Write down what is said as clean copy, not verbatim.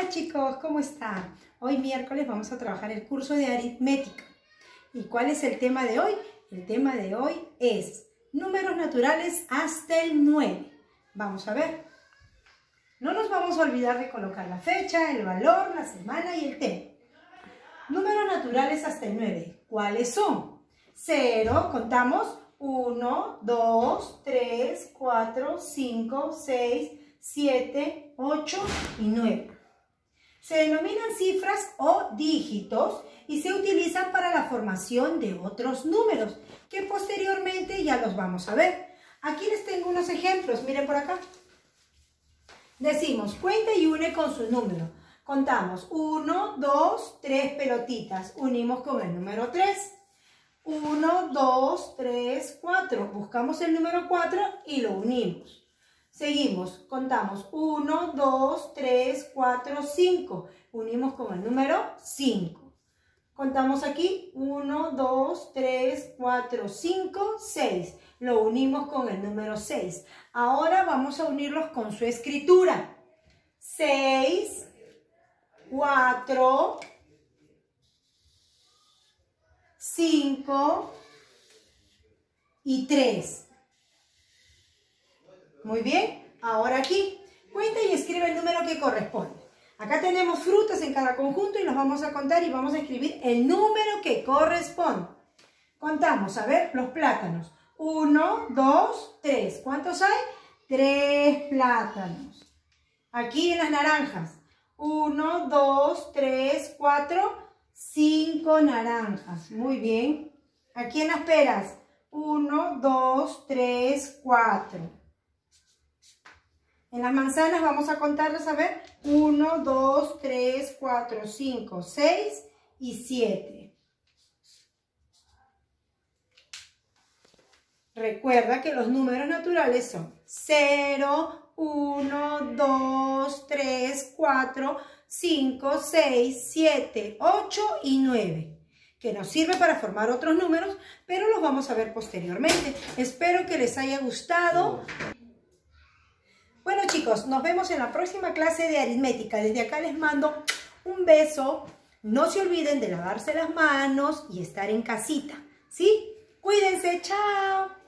chicos, ¿cómo están? Hoy miércoles vamos a trabajar el curso de aritmética. ¿Y cuál es el tema de hoy? El tema de hoy es números naturales hasta el 9. Vamos a ver. No nos vamos a olvidar de colocar la fecha, el valor, la semana y el tema. Números naturales hasta el 9. ¿Cuáles son? 0, contamos 1, 2, 3, 4, 5, 6, 7, 8 y 9. Se denominan cifras o dígitos y se utilizan para la formación de otros números, que posteriormente ya los vamos a ver. Aquí les tengo unos ejemplos, miren por acá. Decimos, cuenta y une con su número. Contamos 1, 2, 3 pelotitas, unimos con el número 3. 1, 2, 3, 4, buscamos el número 4 y lo unimos. Seguimos, contamos 1, 2, 3, 4, 5. Unimos con el número 5. Contamos aquí 1, 2, 3, 4, 5, 6. Lo unimos con el número 6. Ahora vamos a unirlos con su escritura. 6, 4, 5 y 3. Muy bien, ahora aquí, cuenta y escribe el número que corresponde. Acá tenemos frutas en cada conjunto y los vamos a contar y vamos a escribir el número que corresponde. Contamos, a ver, los plátanos. 1, 2, 3. ¿Cuántos hay? 3 plátanos. Aquí en las naranjas. 1, 2, 3, 4, 5 naranjas. Muy bien. Aquí en las peras. 1, 2, 3, 4. En las manzanas vamos a contarlas, a ver, 1, 2, 3, 4, 5, 6 y 7. Recuerda que los números naturales son 0, 1, 2, 3, 4, 5, 6, 7, 8 y 9. Que nos sirve para formar otros números, pero los vamos a ver posteriormente. Espero que les haya gustado. Bueno chicos, nos vemos en la próxima clase de aritmética. Desde acá les mando un beso. No se olviden de lavarse las manos y estar en casita, ¿sí? Cuídense, chao.